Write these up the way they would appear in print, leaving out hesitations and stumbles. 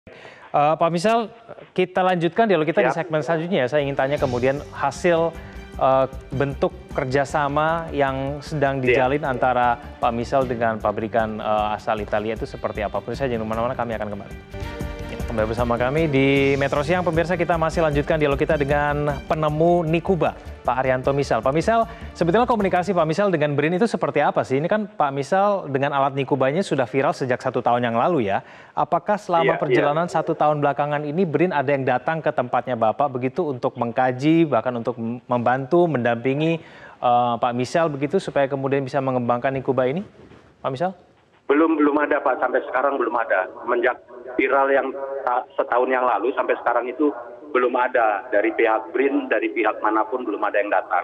Pak Misal, kita lanjutkan dialog kita di Ya, segmen selanjutnya ya. Saya ingin tanya kemudian hasil bentuk kerjasama yang sedang iya. dijalin antara Pak Misal dengan pabrikan asal Italia itu seperti apa. Pemirsa jangan kemana-mana, kami akan kembali. Ya, kembali bersama kami di Metro Siang. Pemirsa, kita masih lanjutkan dialog kita dengan penemu Nikuba, Pak Haryanto Misal. Pak Misal, sebetulnya komunikasi Pak Misal dengan BRIN itu seperti apa sih? Ini kan Pak Misal dengan alat Nikubanya sudah viral sejak 1 tahun yang lalu ya. Apakah selama Iya, iya. perjalanan 1 tahun belakangan ini BRIN ada yang datang ke tempatnya Bapak begitu untuk mengkaji, bahkan untuk membantu, mendampingi Pak Misal begitu supaya kemudian bisa mengembangkan Nikuba ini? Pak Misal? Belum ada Pak, sampai sekarang belum ada. Semenjak viral yang setahun yang lalu sampai sekarang itu belum ada. Dari pihak BRIN, dari pihak manapun belum ada yang datang.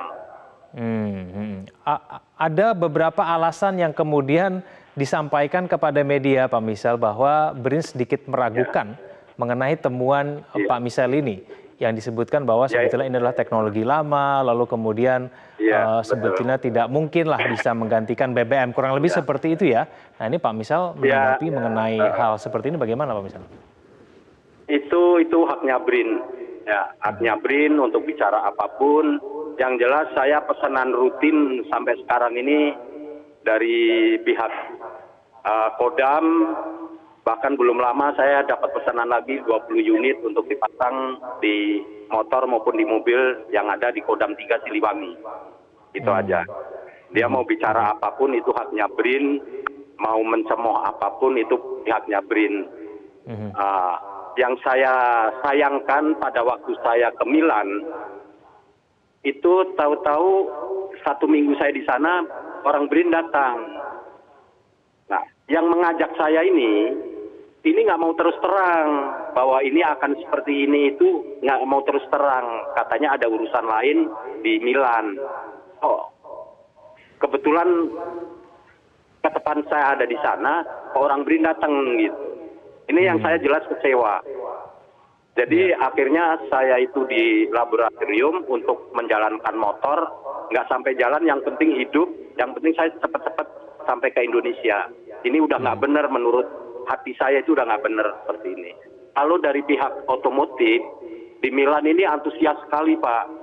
Ada beberapa alasan yang kemudian disampaikan kepada media Pak Misal bahwa BRIN sedikit meragukan mengenai temuan Pak Misal ini. Yang disebutkan bahwa sebetulnya ini adalah teknologi lama, lalu kemudian sebetulnya tidak mungkin lah bisa menggantikan BBM. Kurang lebih seperti itu ya. Nah ini Pak Misal menanggapi mengenai hal seperti ini bagaimana Pak Misal? Itu haknya BRIN. Ya, haknya BRIN untuk bicara apapun. Yang jelas saya pesanan rutin sampai sekarang ini dari pihak Kodam. Bahkan belum lama saya dapat pesanan lagi 20 unit untuk dipasang di motor maupun di mobil yang ada di Kodam 3 Siliwangi. Itu aja. Dia mau bicara apapun itu haknya BRIN, mau mencemooh apapun itu haknya BRIN. Yang saya sayangkan pada waktu saya ke Milan, itu tahu-tahu 1 minggu saya di sana, orang BRIN datang. Nah, yang mengajak saya ini nggak mau terus terang bahwa ini akan seperti ini, itu nggak mau terus terang. Katanya ada urusan lain di Milan. Oh, kebetulan ke depan saya ada di sana, orang BRIN datang gitu. Ini yang saya jelas kecewa. Jadi akhirnya saya itu di laboratorium untuk menjalankan motor, nggak sampai jalan, yang penting hidup, yang penting saya cepat-cepat sampai ke Indonesia. Ini udah nggak benar menurut hati saya, itu udah nggak benar seperti ini. Kalau dari pihak otomotif, di Milan ini antusias sekali Pak.